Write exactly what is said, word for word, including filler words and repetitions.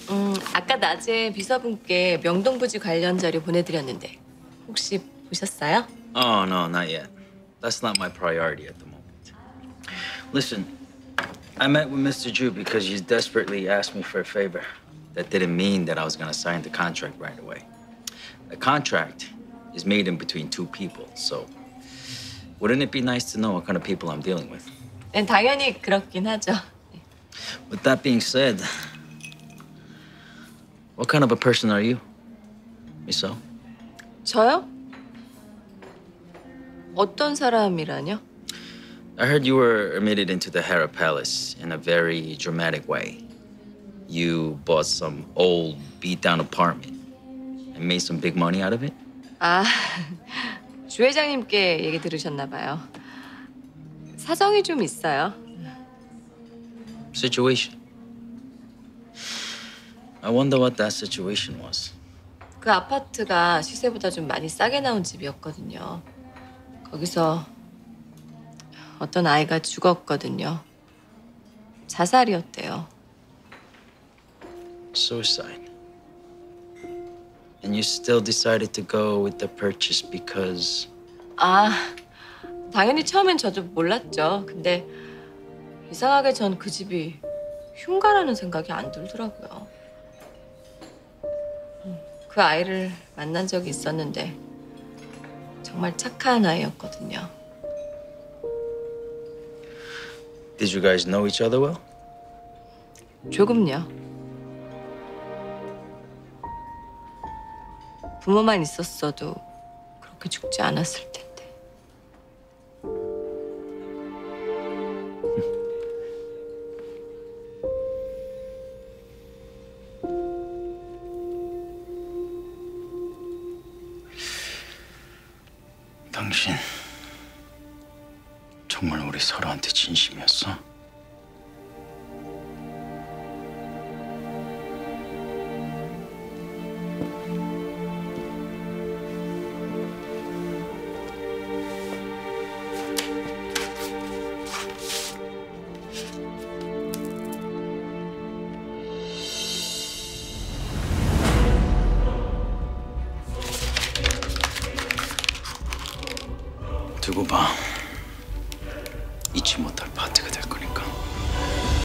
음, 아까 낮에 비서분께 명동부지 관련 자료 보내드렸는데 혹시 보셨어요? Oh, no, not yet. That's not my priority at the moment. Listen, I met with Mister Drew because you desperately asked me for a favor. That didn't mean that I was going to sign the contract right away. The contract is made in between two people, so wouldn't it be nice to know what kind of people I'm dealing with? 네, 당연히 그렇긴 하죠. With that being said, what kind of a person are you, Miso? 저요? 어떤 사람이라뇨? I heard you were admitted into the Hera Palace in a very dramatic way. You bought some old, beat-down apartment and made some big money out of it? 아, 주 회장님께 얘기 들으셨나 봐요. 사정이 좀 있어요. Situation. I wonder what that situation was. 그 아파트가 시세보다 좀 많이 싸게 나온 집이었거든요. 거기서 어떤 아이가 죽었거든요. 자살이었대요. Suicide. And you still decided to go with the purchase because... 아, 당연히 처음엔 저도 몰랐죠. 근데 이상하게 전 그 집이 흉가라는 생각이 안 들더라고요. 그 아이를 만난 적이 있었는데 정말 착한 아이였거든요. Did you guys know each other well? 조금요. 부모만 있었어도 그렇게 죽지 않았을 텐데. 당신 정말 우리 서로한테 진심이었어? 두고 봐. 잊지 못할